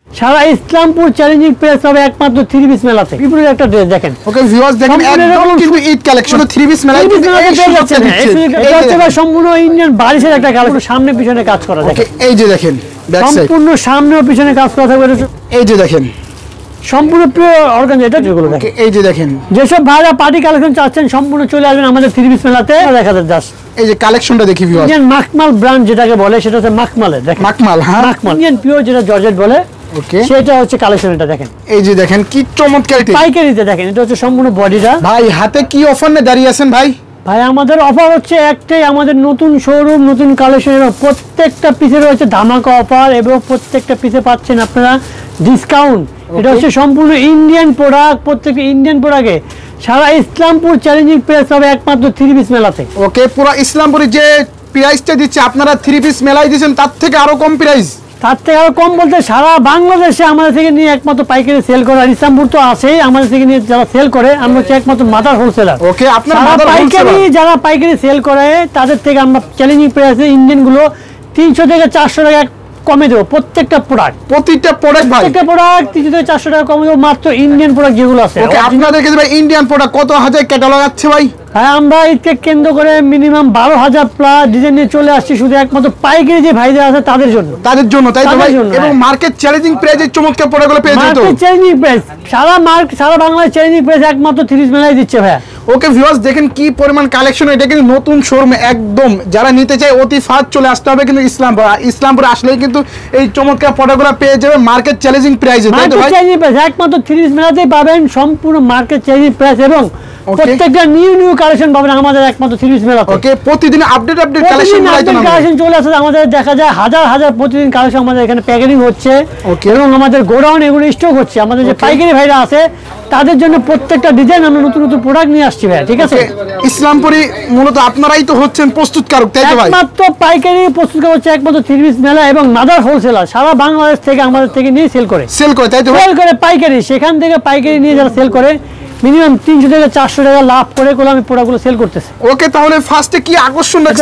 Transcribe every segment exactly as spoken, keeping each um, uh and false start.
সারা Islampur challenging press হবে একমাত্র three piece মেলাতে। বিপুল একটা ড্রেস দেখেন। ওকে ভিউয়ার্স দেখেন একদম কিন্তু ঈদ কালেকশন থ্রি পিস মেলায় কিন্তু এই সুযোগটা দিচ্ছে। এটা হচ্ছে সম্পূর্ণ ইন্ডিয়ান বারিশের একটা কালেকশন, সামনে পিছনে কাজ করা। ওকে এই যে দেখেন ব্যাক সাইড সম্পূর্ণ সামনে ও পিছনে কাজ করা থাকবে। এই যে দেখেন সম্পূর্ণ পিওর অর্গানজা। এটা যেগুলো দেখেন এই যে দেখেন যেসব ভাইরা পার্টি কালেকশন চাচ্ছেন সম্পূর্ণ চলে আসবেন আমাদের থ্রি পিস মেলাতে। দেখা যায় জাস্ট এই যে কালেকশনটা দেখি ভিউয়ার্স। ইন্ডিয়ান মাকমাল ব্র্যান্ড যেটাকে বলে সেটা হচ্ছে মাকমালের। দেখেন মাকমাল, হ্যাঁ মাকমাল ইন্ডিয়ান পিওর যেটা জর্জেট বলে। ওকে সেটা হচ্ছে কালেকশন। এটা দেখেন এই যে দেখেন কি চমৎকার পাইকারিতে দেখেন। এটা হচ্ছে সম্পূর্ণ বডিটা। ভাই হাতে কি অফার নিয়ে দাঁড়িয়ে আছেন ভাই? ভাই আমাদের অফার হচ্ছে একটাই, আমাদের নতুন শোরুম নতুন কালেকশন এবং প্রত্যেকটা পিসে রয়েছে ধামাকা অফার এবং প্রত্যেকটা পিসে পাচ্ছেন আপনারা ডিসকাউন্ট। এটা হচ্ছে সম্পূর্ণ ইন্ডিয়ান প্রোডাক্ট, প্রত্যেকটা ইন্ডিয়ান প্রোডাক্টে সারা ইসলামপুর চ্যালেঞ্জিং প্রেস হবে একমাত্র থ্রি পিস মেলাতে। ওকে পুরো ইসলামপুরে যে প্রাইসটা দিচ্ছে আপনারা থ্রি পিস মেলায় দিচ্ছেন তার থেকে আরো কম প্রাইস। তার থেকে আরো কম বলতে সারা বাংলাদেশে আমাদের থেকে নিয়ে একমাত্র পাইকারি সেল করে। আর ইসলামপুর তো আছেই, আমাদের থেকে নিয়ে যারা সেল করে আমরা হচ্ছে একমাত্র মাদার হোলসেলার। ওকে আপনারা পাইকারি যারা পাইকারি সেল করে তাদের থেকে আমরা চ্যালেঞ্জিং প্রাইসে ইন্ডিয়ান গুলো তিনশো থেকে চারশো টাকা কমে দেবো প্রত্যেকটা প্রোডাক্ট। প্রত্যেকটা প্রোডাক্ট ভাই প্রত্যেকটা প্রোডাক্ট তিনশো থেকে চারশো টাকা কমে দেবো মাত্র ইন্ডিয়ান প্রোডাক্ট যেগুলো আছে। ওকে আপনাদেরকে ভাই ইন্ডিয়ান প্রোডাক্ট কত হাজার ক্যাটালগ আছে ভাই? হ্যাঁ আমরা ঈদকে কেন্দ্র করে মিনিমাম বারো হাজার প্লাস ডিজাইন নিয়ে চলে আসছি শুধু একমাত্র পাইকারি যে ভাইদের আছে তাদের জন্য। তাদের জন্য তাই তো ভাই। এবং মার্কেট চ্যালেঞ্জিং প্রাইসে চমৎকার প্রোডাক্টগুলো পেয়ে যেত। মার্কেট চ্যালেঞ্জিং প্রাইস সারা মার্কেট সারা বাংলাদেশ চ্যালেঞ্জিং প্রাইস একমাত্র থ্রি পিস মেলায় দিচ্ছে ভাই। ওকে ভিউয়ার্স দেখেন কি পরিমাণ কালেকশন। এটা কিন্তু নতুন শোরুম একদম, যারা নিতে চায় অতি ফাস্ট চলে আসতে হবে কিন্তু ইসলামপুর। ইসলামপুরে আসলেই কিন্তু এই চমৎকার প্রোডাক্টগুলো পেয়ে যাবে মার্কেট চ্যালেঞ্জিং প্রাইসে। তাই তো ভাই চ্যালেঞ্জিং প্রাইস একমাত্র থ্রি পিস মেলাতেই পাবেন সম্পূর্ণ মার্কেট চ্যালেঞ্জিং প্রাইস এবং প্রত্যেকটা নিউ নিউ কালেকশন পাবেন আমাদের একমাত্র থ্রি পিস মেলাতে। ওকে প্রতিদিন আপডেট আপডেট কালেকশন কালেকশন চলে আসে আমাদের। দেখা যায় হাজার হাজার প্রতিদিন কালেকশন আমাদের এখানে প্যাকেজিং হচ্ছে এবং আমাদের গোডাউন এগুলো স্টক হচ্ছে। আমাদের যে পাইকারি ভাইরা আছে তাদের জন্য প্রত্যেকটা ডিজাইন আমরা নতুন নতুন প্রোডাক্ট নিয়ে আসছি ভাই। ঠিক আছে ইসলামপুরে মূলত আপনারাই তো হচ্ছেন প্রস্তুতকারক তাই তো ভাই? একমাত্র পাইকারি প্রস্তুতকারক হচ্ছে একমাত্র থ্রি পিস মেলা এবং মাদার হোলসেলার সারা বাংলাদেশ থেকে আমাদের থেকে নিয়ে সেল করে সেল করে তাই তো সেল করে পাইকারি। সেখান থেকে পাইকারি নিয়ে যারা সেল করে মিনিমাম তিনশো থেকে চারশো টাকা লাভ করে করে আমি প্রোডাক্টগুলো সেল করতেছি। ওকে তাহলে ফার্স্টে কি আকর্ষণ রাখছেন?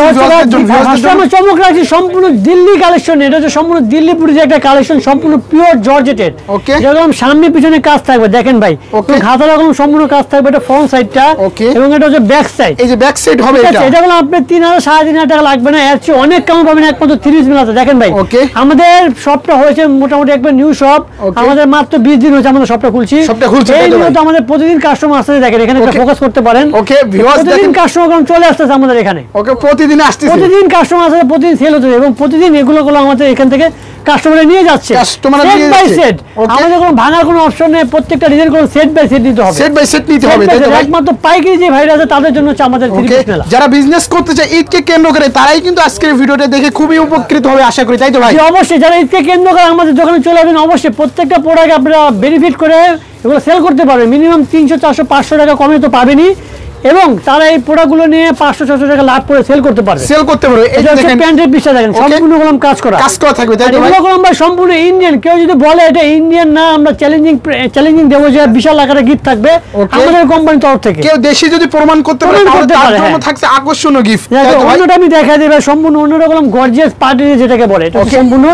আমরা চমক রাখছি সম্পূর্ণ দিল্লি কালেকশন। এটা হচ্ছে সম্পূর্ণ দিল্লিপুরি যে একটা কালেকশন সম্পূর্ণ পিওর জর্জেটেড। ওকে যেরকম সামনে পিছনে কাজ থাকবে দেখেন ভাই। খাতার রকম সম্পূর্ণ কাজ থাকবে। এটা ফ্রন্ট সাইডটা এবং এটা হচ্ছে ব্যাক সাইড। এই যে ব্যাক সাইড হবে এটা। এটা হলো আপনার তিন হাজার সাড়ে তিন হাজার টাকা লাগবে না, এর চেয়ে অনেক কম পাবেন একমাত্র থ্রি পিস মেলাতে। দেখেন ভাই আমাদের শপটা হয়েছে মোটামুটি একবার নিউ শপ। আমাদের মাত্র বিশ দিন হয়েছে আমাদের শপটা খুলছি। এই নিয়মিত আমাদের প্রতিদিন কাস্টমার আসছে। দেখেন এখানে একটা ফোকাস করতে পারেন। ওকে ভিউয়ার্স দেখেন কাস্টমার চলে আসতেছে আমাদের এখানে। ওকে প্রতিদিন আসতেছে, প্রতিদিন কাস্টমার আসছে, প্রতিদিন সেল হচ্ছে এবং প্রতিদিন এগুলো গুলো আমাদের এখান থেকে কাস্টমারে নিয়ে যাচ্ছে। কাস্টমার নিয়ে যাচ্ছে সেট বাই সেট। আমাদের কোনো ভাঙার কোনো অপশন নেই, প্রত্যেকটা ডিজাইন কোনো সেট বাই সেট নিতে হবে। সেট বাই সেট নিতে হবে তাই তো ভাই? একমাত্র পাইকারি যে ভাইরা আছে তাদের জন্য হচ্ছে আমাদের থ্রি পিস মেলা। যারা বিজনেস করতে চায় ঈদকে কেন্দ্র করে তারাই কিন্তু আজকের ভিডিওটা দেখে খুবই উপকৃত হবে আশা করি তাই তো ভাই? অবশ্যই যারা ঈদকে কেন্দ্র করে আমাদের দোকানে চলে আসবেন অবশ্যই প্রত্যেকটা প্রোডাক্ট আপনারা বেনিফিট করে এগুলো সেল করতে পারবেন। মিনিমাম তিনশো চারশো পাঁচশো টাকা কমে তো পাবেনই এবং তারা এই প্রোডাক্টগুলো নিয়ে পাঁচশো ছশো টাকা লাভ করে সেল করতে পারবে সেল করতে পারবে। এই যে দেখেন প্যান্টের পিসটা দেখেন সম্পূর্ণ গরম কাজ করা কাজ করা থাকবে তাই তো ভাই? এগুলো আমরা সম্পূর্ণ ইন্ডিয়ান। কেউ যদি বলে এটা ইন্ডিয়ান না আমরা চ্যালেঞ্জিং চ্যালেঞ্জিং দেবো যে বিশাল আকারে গিফট থাকবে আমাদের কোম্পানির তরফ থেকে। কেউ দেশি যদি প্রমাণ করতে পারে তার জন্য থাকছে আকর্ষণীয় গিফট। অন্যটা আমি দেখাই দেব সম্পূর্ণ অন্যরকম গর্জিয়াস পার্টি যেটাকে বলে এটা সম্পূর্ণ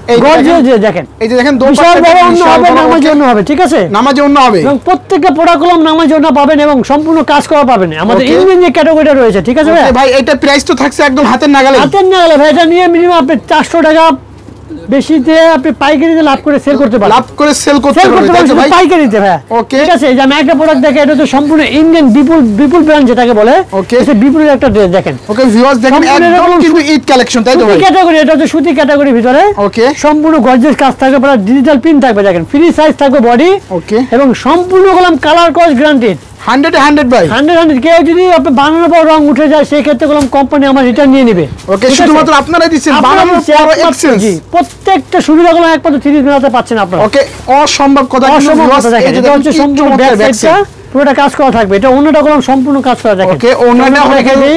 প্রত্যেকটা প্রোডাক্ট নামার জন্য পাবেন এবং সম্পূর্ণ কাজ করা পাবেন আমাদের ইন্ডিয়ান যে ক্যাটাগরিটা রয়েছে। ঠিক আছে ভাই এটা প্রাইস তো থাকছে একদম হাতের নাগালে। হাতের নাগালে ভাই এটা নিয়ে মিনিমাম আপনি চারশো টাকা বেশিতে আপনি পাইকারিতে লাভ করে সেল করতে পারেন। লাভ করে সেল করতে পারবেন ভাই পাইকারিতে ভাই। ওকে ঠিক আছে এই যে আমি একটা প্রোডাক্ট দেখে এটা তো সম্পূর্ণ ইন্ডিয়ান বিপুল বিপুল ব্র্যান্ড যেটাকে বলে। ওকে এটা বিপুলের একটা ড্রেস দেখেন। ওকে ভিউয়ার্স দেখেন একদম কিন্তু ঈদ কালেকশন তাই তো ভাই? ক্যাটাগরি এটা হচ্ছে সুতি ক্যাটাগরির ভিতরে। ওকে সম্পূর্ণ গর্জিয়াস কাজ থাকবে, পুরো ডিজিটাল প্রিন্ট থাকবে দেখেন, ফ্রি সাইজ থাকবে বডি। ওকে এবং সম্পূর্ণ গলাম colour cost guaranteed hundred hundred ভাই। হান্ড্রেড হান্ড্রেড কেউ যদি আপনি বানানোর পর রং উঠে যায় সেই ক্ষেত্রে গলাম কোম্পানি আমার রিটার্ন নিয়ে নেবে। ওকে শুধুমাত্র আপনারাই দিচ্ছেন বানানোর পর এক্সচেঞ্জ। প্রত্যেকটা সুবিধাগুলো একমাত্র থ্রি পিস মেলাতে পাচ্ছেন আপনারা। ওকে অসম্ভব কথা অসম্ভব কথা দেখেন। এটা হচ্ছে সম্পূর্ণ ব্যাক সাইডটা পুরোটা কাজ করা থাকবে। এটা অন্যটা গলাম সম্পূর্ণ কাজ করা দেখেন। ওকে অন্যটা দেখে দেই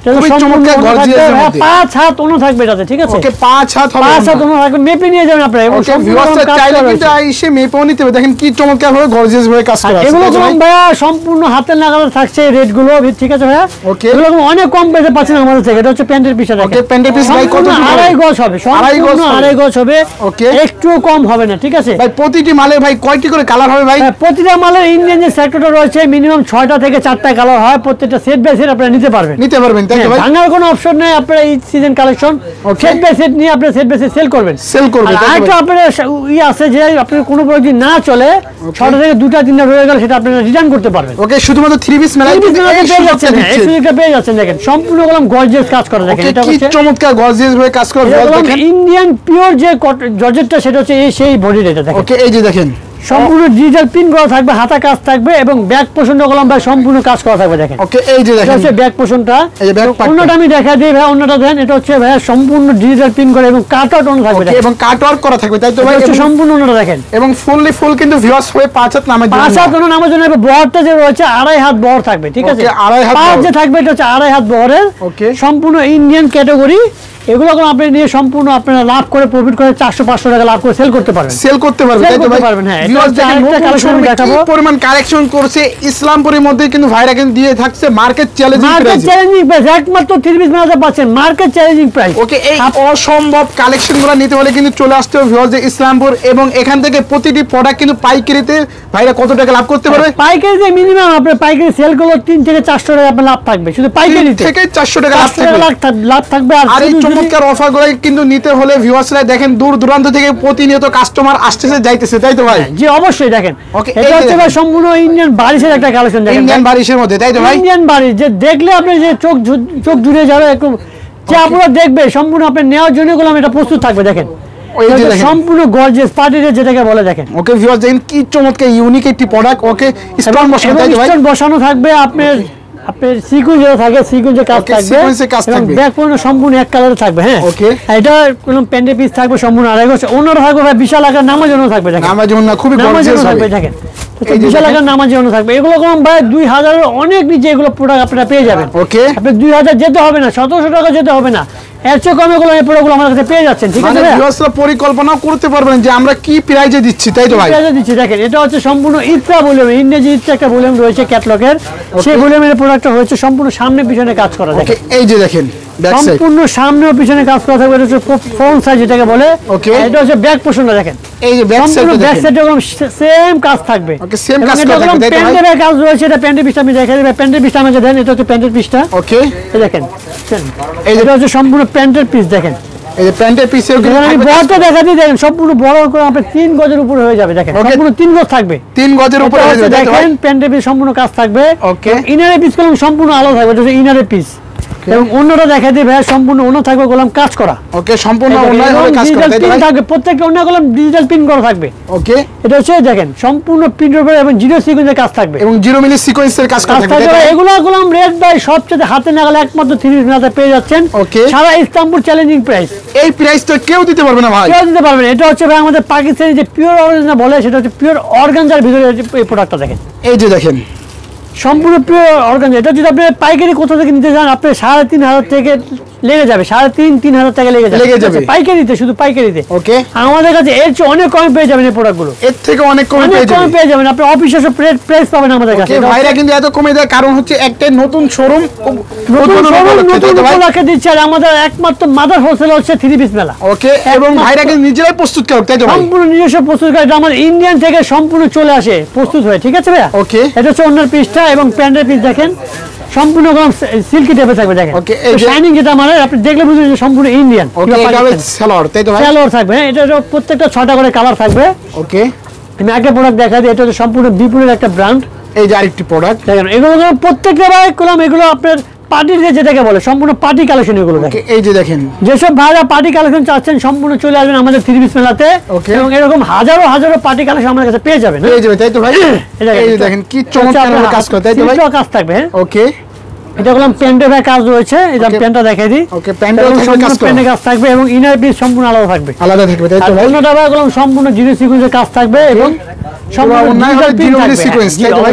খুবই চমৎকার গর্জিয়াস এর মধ্যে পাঁচ হাত ওনা থাকবে এটাতে, ঠিক আছে? ওকে পাঁচ হাত হবে, পাঁচ হাত ওনা থাকবে, মেপে নিয়ে যাবেন আপনারা। এবং ওকে ভিউয়ার্সরা চাইলে কিন্তু এসে মেপেও নিতে হবে। দেখেন কি চমৎকার ভাবে গর্জিয়াস ভাবে কাজ করা আছে। এগুলো কোন ভাইয়া সম্পূর্ণ হাতের নাগালে থাকছে রেট গুলো, ঠিক আছে ভাইয়া? ওকে এগুলো অনেক কম পেতে পাচ্ছেন আমাদের থেকে। এটা হচ্ছে প্যান্টের পিস। ওকে প্যান্টের পিস ভাই কত? আড়াই গজ হবে, সম্পূর্ণ আড়াই গজ হবে। ওকে একটু কম হবে না, ঠিক আছে ভাই? প্রতিটি মালের ভাই কয়টি করে কালার হবে ভাই? প্রতিটা মালের ইন্ডিয়ান যে সেক্টরটা রয়েছে মিনিমাম ছয়টা থেকে চারটা কালার হয়। প্রত্যেকটা সেট বাই সেট আপনারা নিতে পারবেন, নিতে পারবেন, তাই তো ভাই? ভাঙার কোনো অপশন নেই। আপনারা এই season collection set by set নিয়ে আপনারা সেট বাই সেট সেল করবেন, সেল করবেন। আর একটা আপনারা ই আছে যে আপনার কোনো প্রয়োজন যদি না চলে ছয়টা থেকে দুটা তিনটা রয়ে গেল, সেটা আপনারা রিটার্ন করতে পারবেন। ওকে শুধুমাত্র থ্রি পিস মেলায় পেয়ে যাচ্ছেন, এই সুযোগটা পেয়ে যাচ্ছেন। দেখেন সম্পূর্ণ গরম গর্জিয়াস কাজ করা, দেখেন এটা কি হচ্ছে চমৎকার গর্জিয়াস ভাবে কাজ করা। দেখেন ইন্ডিয়ান পিওর যে জর্জেটটা, সেটা হচ্ছে এই সেই বডির। এটা দেখেন ওকে এই যে দেখেন সম্পূর্ণ ডিজিটাল প্রিন্ট করা থাকবে, হাতা কাজ থাকবে এবং ব্যাক পোর্শনটা কলম ভাই সম্পূর্ণ কাজ করা থাকবে। দেখেন ওকে এই যে দেখেন এটা হচ্ছে ব্যাক পোর্শনটা। এই যে ব্যাক পার্টটা অন্যটা আমি দেখা দিই ভাই, অন্যটা দেন। এটা হচ্ছে ভাই সম্পূর্ণ ডিজিটাল প্রিন্ট করা এবং কাট আউট অন থাকবে এবং কাট ওয়ার্ক করা থাকবে, তাই তো ভাই? এটা সম্পূর্ণ অন্যটা দেখেন এবং ফুললি ফুল কিন্তু ভিউয়ার্স হয়ে পাঁচ হাত নামার জন্য, পাঁচ হাত ওনা নামার জন্য বহরটা যে রয়েছে আড়াই হাত বহর থাকবে, ঠিক আছে? ওকে আড়াই হাত পাঁচ যে থাকবে এটা হচ্ছে আড়াই হাত বহরের। ওকে সম্পূর্ণ ইন্ডিয়ান ক্যাটাগরি। এগুলো আপনি নিয়ে সম্পূর্ণ আপনারা লাভ করে প্রফিট করে চারশো পাঁচশো টাকা লাভ করে সেল করতে পারবেন, সেল করতে পারবেন, তাই তো ভাই? হ্যাঁ ভিউয়ার্স দেখেন নতুন কালেকশন দেখাবো, পরিমাণ কালেকশন করছে ইসলামপুরের মধ্যে কিন্তু ভাইরা কিন্তু দিয়ে থাকছে market challenging price. Market challenging price একমাত্র থ্রি পিস মেলাতে পাচ্ছেন, মার্কেট চ্যালেঞ্জিং প্রাইস। ওকে এই অসম্ভব কালেকশনগুলো নিতে হলে কিন্তু চলে আসতে হবে ভিউয়ার্স ইসলামপুর, এবং এখান থেকে প্রতিটি প্রোডাক্ট কিন্তু পাইকারিতে ভাইরা কত টাকা লাভ করতে পারবে? পাইকারিতে মিনিমাম আপনার পাইকারি সেল করলে তিন থেকে চারশো টাকা আপনার লাভ থাকবে, শুধু পাইকারি থেকে চারশো টাকা লাভ থাকবে, লাভ থাকবে। আর এই চমৎকার অফারগুলো কিন্তু নিতে হলে ভিউয়ার্সরা দেখেন দূর দূরান্ত থেকে প্রতিনিয়ত কাস্টমার আসতেছে যাইতেছে, তাই তো ভাই? জি অবশ্যই। দেখেন ওকে এটা হচ্ছে ভাই সম্পূর্ণ ইন্ডিয়ান বারিশের একটা কালেকশন। দেখেন ইন্ডিয়ান বারিশের মধ্যে, তাই তো ভাই? ইন্ডিয়ান বারিশ যে দেখলে আপনি যে চোখ চোখ জুড়ে যাবে, একটু যে আপনারা দেখবে সম্পূর্ণ আপনি নেওয়ার জন্য গুলো এটা প্রস্তুত থাকবে। দেখেন সম্পূর্ণ গর্জিয়াস পার্টিতে যেটাকে বলে। দেখেন ওকে ভিউয়ার্স দেখেন কি চমৎকার ইউনিক একটি প্রোডাক্ট। ওকে স্টোন বসানো, তাই তো ভাই? স্টোন বসানো থাকবে আপনার, আপনার সিকুয়েন্স যেটা থাকে সিকুয়েন্সে কাজ থাকবে, সিকুয়েন্সে কাজ থাকবে, ব্যাক পয়েন্ট সম্পূর্ণ এক কালারে থাকবে। হ্যাঁ ওকে এটা কোন প্যান্টের পিস থাকবে সম্পূর্ণ আড়াই গজ। ওনার থাকবে ভাই বিশাল আকার নামার জন্য থাকবে। দেখেন নামার জন্য খুবই গর্জিয়াস থাকবে। দেখেন বিশাল আকার নামার জন্য থাকবে। এগুলো কোন ভাই দুই হাজারের অনেক নিচে এগুলো প্রোডাক্ট আপনারা পেয়ে যাবেন। ওকে আপনি দুই হাজার যেতে হবে না, সতেরোশো টাকা যেতে হবে না, এর চেয়ে কমে গুলো এই প্রোডাক্টগুলো আমার কাছে পেয়ে যাচ্ছেন, ঠিক আছে? ভিউয়ার্সরা পরিকল্পনা করতে পারবেন যে আমরা কি প্রাইজে দিচ্ছি, তাই তো ভাই? প্রাইজে দিচ্ছি। দেখেন এটা হচ্ছে সম্পূর্ণ ইত্রা ভলিউম, ইংরেজি ইত্রা একটা ভলিউম রয়েছে ক্যাটালগের, সেই ভলিউমের প্রোডাক্টটা হচ্ছে সম্পূর্ণ সামনে পিছনে কাজ করা। দেখেন এই যে দেখেন সম্পূর্ণ সামনে ও পিছনে কাজ করা থাকবে। এটা হচ্ছে ফ্রন্ট সাইড যেটাকে বলে। ওকে এটা হচ্ছে ব্যাক পোর্শনটা। দেখেন এই যে ব্যাক সাইডটা, ব্যাক সাইডে একদম সেম কাজ থাকবে। ওকে সেম কাজ করা থাকবে, তাই তো ভাই? প্যান্টের কাজ রয়েছে, এটা প্যান্টের পিসটা আমি দেখাই দিই। প্যান্টের পিসটা আমাকে দেন, এটা হচ্ছে প্যান্টের পিসটা। ওকে এই দেখেন এটা হচ্ছে সম্পূর্ণ প্যান্টের পিস। দেখেন এই যে প্যান্টের পিসের আমি বড়টা দেখাতে, দেখেন সম্পূর্ণ বড় করে আপনি তিন গজের উপরে হয়ে যাবে। দেখেন সম্পূর্ণ তিন গজ থাকবে, তিন গজের উপরে হয়ে যাবে। দেখেন প্যান্টের পিস সম্পূর্ণ কাজ থাকবে। ওকে ইনারের পিস কলম সম্পূর্ণ আলাদা থাকবে, এটা হচ্ছে ইনারের পিস। এবং অন্যটা দেখাই দিই ভাই সম্পূর্ণ অন্য থাকবে গোলাম কাজ করা। ওকে সম্পূর্ণ অনলাইন ভাবে কাজ করা, তাই তো ভাই? থাকবে প্রত্যেকটা অন্য গোলাম ডিজিটাল প্রিন্ট করা থাকবে। ওকে এটা হচ্ছে দেখেন সম্পূর্ণ প্রিন্টের উপরে এবং জিরো সিকোয়েন্সের কাজ থাকবে, এবং জিরো মিলি সিকোয়েন্সের কাজ করা থাকবে। এগুলো গোলাম রেড বাই সবচেয়ে হাতে নাগালে একমাত্র থ্রি পিস মেলাতে পেয়ে যাচ্ছেন। ওকে সারা ইস্তাম্বুল চ্যালেঞ্জিং প্রাইস। এই প্রাইসটা কেউ দিতে পারবে না ভাই, কেউ দিতে পারবে না। এটা হচ্ছে ভাই আমাদের পাকিস্তানি যে পিওর অর্গানজা বলে, সেটা হচ্ছে পিওর অর্গানজার ভিতরে এই প্রোডাক্টটা। দেখেন এই যে দেখেন সম্পূর্ণ পিওর অর্গানজা। এটা যদি আপনি পাইকারি কোথা থেকে নিতে যান, আপনি সাড়ে তিন হাজার থেকে লেগে যাবে, সাড়ে তিন তিন হাজার টাকা লেগে যাবে, লেগে যাবে পাইকারিতে, শুধু পাইকারিতে। ওকে আমাদের কাছে এর চেয়ে অনেক কমে পেয়ে যাবেন এই প্রোডাক্টগুলো, এর থেকে অনেক কমে অনেক পেয়ে কমে যাবেন। পেয়ে যাবেন। আপনি অফিসে প্রাইস পাবেন আমাদের কাছে। ভাইরা কিন্তু এত কমে দেয় কারণ হচ্ছে একটা নতুন শোরুম, নতুন শোরুম নতুন উপলক্ষে দিচ্ছে। আর আমাদের একমাত্র মাদার হোলসেল হচ্ছে থ্রি পিস মেলা। ওকে এবং ভাইরা কিন্তু নিজেরাই প্রস্তুত করে, তাই তো ভাই? সম্পূর্ণ নিজস্ব প্রস্তুত করে, এটা আমাদের ইন্ডিয়ান থেকে সম্পূর্ণ চলে আসে প্রস্তুত হয়ে, ঠিক আছে ভাইয়া? ওকে এটা হচ্ছে অন্যের পিসটা এবং প্যান্টের পিস। দেখেন সম্পূর্ণ সিল্কি টাইপের থাকবে। দেখেন ওকে এই যে শাইনিং যেটা মানে আপনি দেখলে বুঝবেন যে সম্পূর্ণ ইন্ডিয়ান। ওকে এটা হবে সেলর, তাই তো ভাই? সেলর থাকবে। এটা প্রত্যেকটা ছয়টা করে কালার থাকবে। ওকে আমি আগে প্রোডাক্ট দেখাই দিই। এটা হচ্ছে সম্পূর্ণ বিপুলের একটা ব্র্যান্ড। এই যে আরেকটি প্রোডাক্ট। দেখেন এগুলো প্রত্যেকটা ভাই কলম, এগুলো আপনার পার্টির যেটাকে বলে সম্পূর্ণ পার্টি কালেকশন এগুলো। দেখেন এই যে দেখেন যেসব ভাইরা পার্টি কালেকশন চাচ্ছেন সম্পূর্ণ চলে আসবেন আমাদের থ্রি পিস মেলাতে। এবং এরকম হাজারো হাজারো পার্টি কালেকশন আমাদের কাছে পেয়ে যাবেন, পেয়ে যাবেন, তাই তো ভাই? এই যে দেখেন কি চমৎকার কাজ করে, তাই তো ভাই? কাজ থাকবে। ওকে এটা বললাম প্যান্টের কাজ রয়েছে, এটা প্যান্টটা দেখাই দিই। ওকে প্যান্টের কাজ প্যান্টের কাজ থাকবে এবং ইনার পিস সম্পূর্ণ আলাদা থাকবে, আলাদা থাকবে, তাই তো ভাই? অন্যটা ভাই বললাম সম্পূর্ণ জিরো সিকোয়েন্সের কাজ থাকবে এবং সম্পূর্ণ ডিজিটাল প্রিন্ট থাকবে। জি অবশ্যই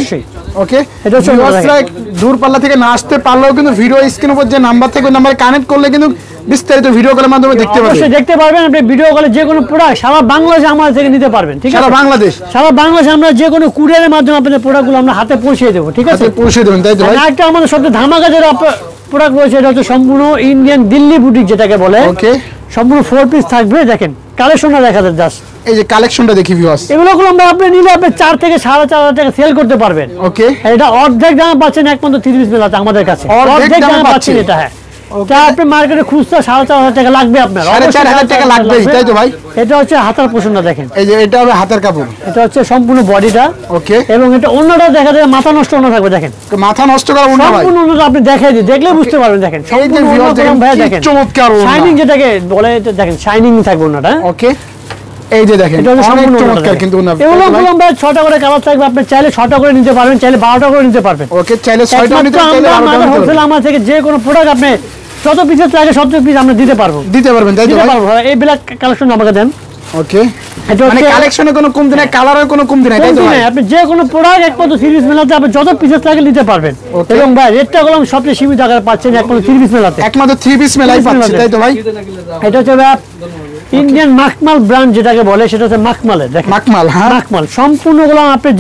ওকে এটা হচ্ছে ভিউয়ার্সরা দূরপাল্লা থেকে না আসতে পারলেও কিন্তু ভিডিও স্ক্রিনের উপর যে নাম্বার থেকে ওই নাম্বারে কানেক্ট করলে কিন্তু বিস্তারিত ভিডিও কলের মাধ্যমে দেখতে পারবেন। অবশ্যই দেখতে পারবেন আপনি ভিডিও কলে যে কোনো প্রোডাক্ট সারা বাংলাদেশে আমাদের থেকে নিতে পারবেন, ঠিক আছে? সারা বাংলাদেশ সারা বাংলাদেশে আমরা যে কোনো কুরিয়ারের মাধ্যমে আপনাদের প্রোডাক্টগুলো আমরা হাতে পৌঁছে দেবো, ঠিক আছে? হাতে পৌঁছে দেবেন, তাই তো ভাই? আর একটা আমাদের সবচেয়ে ধামাকা যেটা প্রোডাক্ট রয়েছে এটা হচ্ছে সম্পূর্ণ ইন্ডিয়ান দিল্লি বুটিক যেটাকে বলে। ওকে, সম্পূর্ণ ফোর পিস থাকবে, দেখেন কালেকশনটা দেখা যায় জাস্ট। এই যে কালেকশনটা দেখি ভিউয়ার্স, এগুলো আমরা আপনি নিলে আপনি চার থেকে সাড়ে চার হাজার টাকা সেল করতে পারবেন। ওকে, এটা অর্ধেক দাম পাচ্ছেন একমাত্র তিরিশ মেলাতে আমাদের কাছে, অর্ধেক দাম পাচ্ছেন এটা। হ্যাঁ, এটা আপনি মার্কেটে খুচরা সাড়ে চার হাজার টাকা লাগবে আপনার, সাড়ে চার হাজার টাকা লাগবে, তাই তো ভাই? এটা হচ্ছে হাতার পোষণটা দেখেন, এই যে এটা হবে হাতের কাপড়, এটা হচ্ছে সম্পূর্ণ বডিটা। ওকে, এবং এটা অন্যটা দেখা যায় মাথা নষ্ট অন্য থাকবে, দেখেন মাথা নষ্ট করা অন্য ভাই, সম্পূর্ণ অন্যটা আপনি দেখাই দিই, দেখলে বুঝতে পারবেন। দেখেন এই যে ভিউয়ার্স দেখেন ভাই, কি দেখেন চমৎকার ওড়না, শাইনিং যেটাকে বলে, এটা দেখেন শাইনিং থাকবে অন্যটা। ওকে, এই যে দেখেন এটা হচ্ছে অনেক সম্পূর্ণ চমৎকার কিন্তু ওড়না। এগুলো গুলো ভাই ছটা করে কালার থাকবে, আপনি চাইলে ছটা করে নিতে পারবেন, চাইলে বারোটা করে নিতে পারবেন। ওকে, চাইলে ছয়টা নিতে একমাত্র চাইলে আমরা আরো আমাদের দাম হোলসেল আমার থেকে যে কোনো প্রোডাক্ট আপনি যত পিসের লাগে সব পিস আমরা দিতে পারবো, দিতে পারবেন, তাই তো দিতে ভাই? পারবো। এই ব্ল্যাক কালেকশন আমাকে দেন। ওকে, এটা মানে হচ্ছে কালেকশনে কোনো কমতি নাই, কালারের কোনো কমতি নাই, তাই তো কমতি ভাই? নেই, আপনি যে কোনো প্রোডাক্ট একমাত্র সিরিজ মেলাতে আপনি যত পিসের লাগে নিতে পারবেন। Okay. এবং ভাই রেটটা গুলো সবচেয়ে সীমিত আকারে পাচ্ছেন একমাত্র সিরিজ মেলাতে। একমাত্র থ্রি পিস মেলাই পাচ্ছি, তাই তো ভাই? এটা হচ্ছে ইন্ডিয়ান মাখমাল ব্র্যান্ড যেটাকে বলে, সেটা হচ্ছে মাখমালে, দেখেন মাকমাল, হ্যাঁ, মাখমাল সম্পূর্ণ গুলো আপনি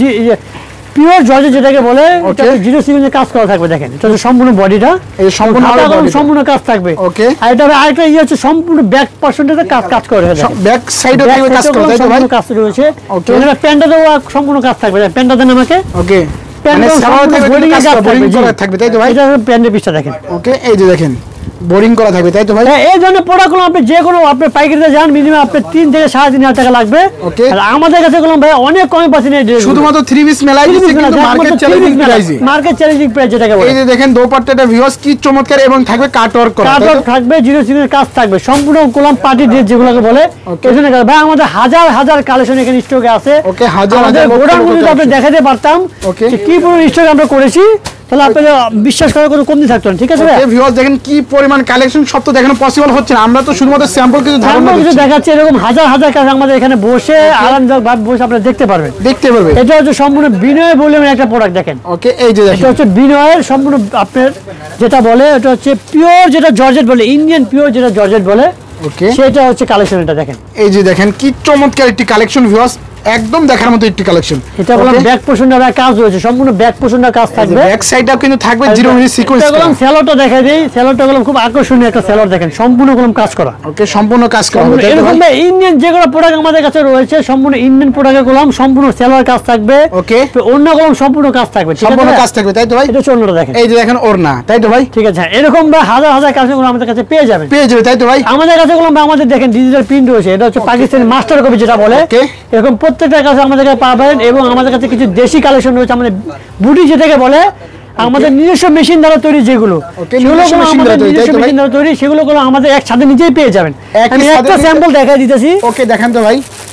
পিওর জর্জেট যেটাকে বলে, এটা জিরো সিমেন্টের কাজ করা থাকবে। দেখেন এটা হচ্ছে সম্পূর্ণ বডিটা, এই সম্পূর্ণ বডিটা সম্পূর্ণ কাজ থাকবে। ওকে, আর এটা আরেকটা ইয়ে হচ্ছে সম্পূর্ণ ব্যাক পার্সেন্টে কাজ কাজ করে, ব্যাক সাইডে থেকে কাজ করে, তাই তো ভাই? কাজ রয়েছে। ওকে, এখানে প্যান্টাতেও সম্পূর্ণ কাজ থাকবে, প্যান্টটা দেন আমাকে। ওকে, মানে সালোয়ার থেকে বোরিং কাজ বোরিং করা থাকবে, তাই তো ভাই? এটা প্যান্টের পিসটা দেখেন। ওকে, এই যে দেখেন বোরিং করা থাকবে, তাই তো ভাই? হ্যাঁ, এই ধরনের প্রোডাক্টগুলো আপনি যে কোনো আপনি পাইকারিতে যান মিনিমাম আপনি তিন থেকে সাড়ে তিন হাজার টাকা লাগবে। ওকে, আর আমাদের কাছে গুলো ভাই অনেক কমে পাচ্ছেন এই ড্রেস, শুধুমাত্র থ্রি পিস মেলাই দিচ্ছে কিন্তু মার্কেট চ্যালেঞ্জিং প্রাইসে, মার্কেট চ্যালেঞ্জিং প্রাইস যেটাকে বলে। এই যে দেখেন দোপাট্টাটা ভিউয়ার্স কি চমৎকার এবং থাকবে কাট ওয়ার্ক করা, কাট ওয়ার্ক থাকবে, জিরো সিমেন্টের কাজ থাকবে, সম্পূর্ণ গোলাম পার্টি ড্রেস যেগুলোকে বলে। এজন্য ভাই আমাদের হাজার হাজার কালেকশন এখানে স্টকে আছে। ওকে, হাজার আমাদের হাজার গোডাউনগুলো যদি আপনি দেখাতে পারতাম ওকে যে কি পুরো স্টক আমরা করেছি, তাহলে আপনাদের বিশ্বাস করার কোনো কমতি থাকতো না, ঠিক আছে? ওকে ভিউয়ার্স দেখেন কি পরিমাণ কালেকশন, সব তো দেখানো পসিবল হচ্ছে না, আমরা তো শুধুমাত্র স্যাম্পল কিছু ধারণা আমরা কিছু দিচ্ছি, দেখাচ্ছি, এরকম হাজার হাজার কাজ আমাদের এখানে বসে আরামদায়ক ভাবে বসে আপনারা দেখতে পারবেন, দেখতে পারবে। এটা হচ্ছে সম্পূর্ণ বিনয় ভলিউমের একটা প্রোডাক্ট দেখেন। ওকে, এই যে এটা দেখেন হচ্ছে বিনয়ের সম্পূর্ণ আপনার যেটা বলে, এটা হচ্ছে পিওর যেটা জর্জেট বলে, ইন্ডিয়ান পিওর যেটা জর্জেট বলে, ওকে, সেটা হচ্ছে কালেকশন। এটা দেখেন, এই যে দেখেন কি চমৎকার একটি কালেকশন ভিউয়ার্স, একদম দেখার মতো একটি কালেকশন। এটা বললাম ব্যাক পোর্শনটা কাজ রয়েছে, সম্পূর্ণ ব্যাক পোর্শনটা কাজ থাকবে, ব্যাক সাইডটাও কিন্তু থাকবে জিরো মিলি সিকোয়েন্স করা। বললাম সেলরটা দেখাই দেই, সেলরটা বললাম খুব আকর্ষণীয় একটা সেলর দেখেন, সম্পূর্ণ কলম কাজ করা। ওকে, সম্পূর্ণ কাজ করা হবে, তাই তো এরকম ভাই? ইন্ডিয়ান যেগুলো প্রোডাক্ট আমাদের কাছে রয়েছে সম্পূর্ণ ইন্ডিয়ান প্রোডাক্টের কলম, সম্পূর্ণ সেলর কাজ থাকবে। ওকে, তো অন্য কলম সম্পূর্ণ কাজ থাকবে, ঠিক আছে? সম্পূর্ণ কাজ থাকবে, তাই তো ভাই? এটা হচ্ছে অন্যটা দেখেন, এই যে দেখেন ওড়না, তাই তো ভাই? ঠিক আছে? এরকম ভাই হাজার হাজার কালেকশন আমাদের কাছে পেয়ে যাবেন, পেয়ে যাবে, তাই তো ভাই? আমাদের কাছে গুলো আমাদের দেখেন ডিজিটাল প্রিন্ট রয়েছে, এটা হচ্ছে পাকিস্তানি মাস্টার কপি যেটা বলে। ওকে, এরকম প্রত্যেকটা কাছে আমাদের কাছে পাবেন। এবং আমাদের কাছে কিছু দেশি কালেকশন রয়েছে, আমাদের বুটি যেটাকে বলে, আমাদের নিজস্ব মেশিন দ্বারা তৈরি যেগুলো, ওকে, সেগুলো নিজস্ব কোনো মেশিন দ্বারা আমাদের তৈরি, তাই নিজস্ব তো ভাই? মেশিন দ্বারা তৈরি, সেগুলো কোনো আমাদের একসাথে নিজেই পেয়ে যাবেন। একই আমি সাথে একটা নিতে- স্যাম্পল দেখাই দিতেছি, ওকে, দেখেন তো ভাই,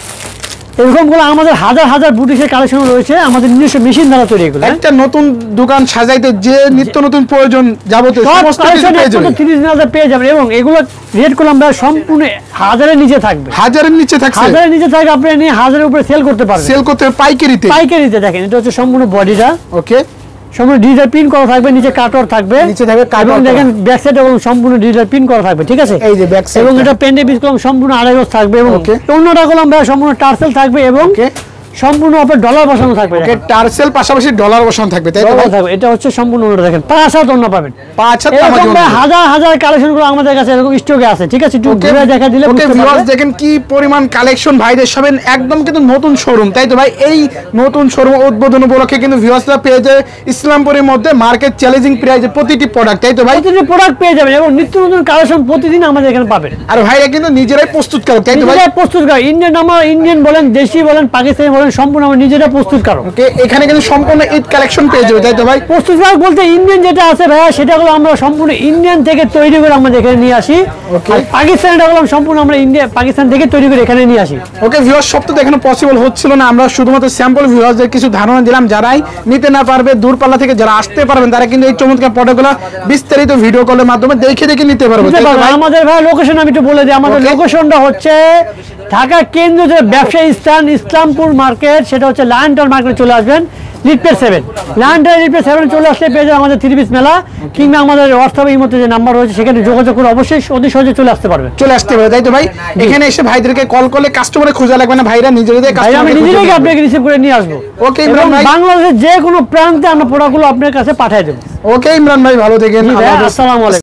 এরকম গুলো আমাদের হাজার হাজার বুটিকের কালেকশন রয়েছে, আমাদের নিজস্ব মেশিন দ্বারা তৈরি এগুলো। একটা নতুন দোকান সাজাইতে যে নিত্য নতুন প্রয়োজন যাবতীয় সব সমস্ত কিছু কালেকশন পেয়ে যাবে, তিরিশ হাজার পেয়ে যাবেন। এবং এগুলো রেট করলে আমরা সম্পূর্ণ হাজারের নিচে থাকবে, হাজারের নিচে থাকছে, হাজারের নিচে থাকবে, আপনি নিয়ে হাজারের উপরে সেল করতে পারবেন, সেল করতে হবে পাইকারিতে। পাইকারিতে। দেখেন এটা হচ্ছে সম্পূর্ণ বডিটা, ওকে, সম্পূর্ণ ডিজিটাল প্রিন্ট করা থাকবে, নিচে কাটওয়ার্ক থাকবে, নিচে থাকবে cut এবং work দেখেন ব্যাক সাইড এবং সম্পূর্ণ ডিজিটাল প্রিন্ট করা থাকবে, ঠিক আছে? এই যে ব্যাক সাইড, এবং এটা পেন্ডে পিস কলম সম্পূর্ণ আড়াই গজ থাকবে, এবং Okay. অন্যটা কলম ভাই সম্পূর্ণ টার্সেল থাকবে, এবং ওকে, সম্পূর্ণ আপনার ডলার বসানো থাকবে, ওকে, টার্সেল পাশাপাশি ডলার বসানো থাকবে, তাই তো ভাই? ডলার থাকবে। এটা হচ্ছে সম্পূর্ণ অন্যটা দেখেন, পাঁচ হাত অন্য পাবেন, পাঁচ হাত এরকম আমাজন ভাই হাজার হাজার কালেকশন গুলো আমাদের কাছে এরকম স্টকে আছে, ঠিক আছে? একটু ওকে, ঘুরে দেখা দিলে ওকে বুঝতে ভিউয়ার্স পারবেন। দেখেন কি পরিমাণ কালেকশন ভাইদের সবেন, একদম কিন্তু নতুন শোরুম, তাই তো ভাই? এই নতুন শোরুম উদ্বোধন উপলক্ষে কিন্তু ভিউয়ার্সরা পেয়ে যায় ইসলামপুরের মধ্যে মার্কেট চ্যালেঞ্জিং প্রাইসে প্রতিটি প্রোডাক্ট, তাই তো ভাই? প্রতিটি প্রোডাক্ট পেয়ে যাবেন, এবং নিত্য নতুন কালেকশন প্রতিদিন আমাদের এখানে পাবেন। আর ভাইরা কিন্তু নিজেরাই প্রস্তুত করে, তাই তো ভাই? নিজেরা প্রস্তুত করা, ইন্ডিয়ান আমার ইন্ডিয়ান বলেন, দেশি বলেন, পাকিস্তানি বলেন, সম্পূর্ণ আমরা নিজেরা প্রস্তুত করো। ওকে, এখানে কিন্তু সম্পূর্ণ ঈদ কালেকশন পেয়ে যাবে, তাই তো ভাই? প্রস্তুত করা বলতে ইন্ডিয়ান যেটা আছে ভাইয়া, সেটা হলো আমরা সম্পূর্ণ ইন্ডিয়ান থেকে তৈরি করে আমাদের এখানে নিয়ে আসি। Okay. আর পাকিস্তানিটা হলো সম্পূর্ণ আমরা ইন্ডিয়া পাকিস্তান থেকে তৈরি করে এখানে নিয়ে আসি। ওকে ভিউয়ার্স, সব তো দেখানো পসিবল হচ্ছিল না, আমরা শুধুমাত্র স্যাম্পল ভিউয়ার্সদের কিছু ধারণা দিলাম, যারাই নিতে না পারবে দূরপাল্লা থেকে যারা আসতে পারবেন তারা কিন্তু এই চমৎকার প্রোডাক্টগুলো বিস্তারিত ভিডিও কলের মাধ্যমে দেখে দেখে নিতে পারবে, বুঝতে তাই তো পারবেন? ভাই? আমাদের ভাই লোকেশন আমি একটু বলে দিই, আমাদের Okay. লোকেশনটা হচ্ছে ঢাকা কেন্দ্রীয় যে ব্যবসায়ী স্থান ইসলামপুর মার্কেট, সেটা হচ্ছে লায়ন টাউন মার্কেটে চলে আসবেন। লিটপের সেভেন লায়ন টাইগার লিটপের সেভেন চলে আসলে পেয়ে যাবে আমাদের থ্রি পিস মেলা, কিংবা আমাদের হোয়াটসঅ্যাপে এই মধ্যে যে নাম্বার রয়েছে সেখানে যোগাযোগ করে অবশ্যই অতি সহজে চলে আসতে পারবে। চলে আসতে পারে, তাই তো ভাই? এখানে এসে ভাইদেরকে কল করলে কাস্টমারে খোঁজা লাগবে না, ভাইরা নিজেদের ভাই আমি নিজেই আপনাকে রিসিভ করে নিয়ে আসবো। ওকে এবং ইমরান ভাই, বাংলাদেশের যে কোনো প্রান্তে আমরা প্রোডাক্টগুলো আপনার কাছে পাঠিয়ে দেবো। ওকে ইমরান ভাই, ভালো থাকেন। আসসালামু আলাইকুম।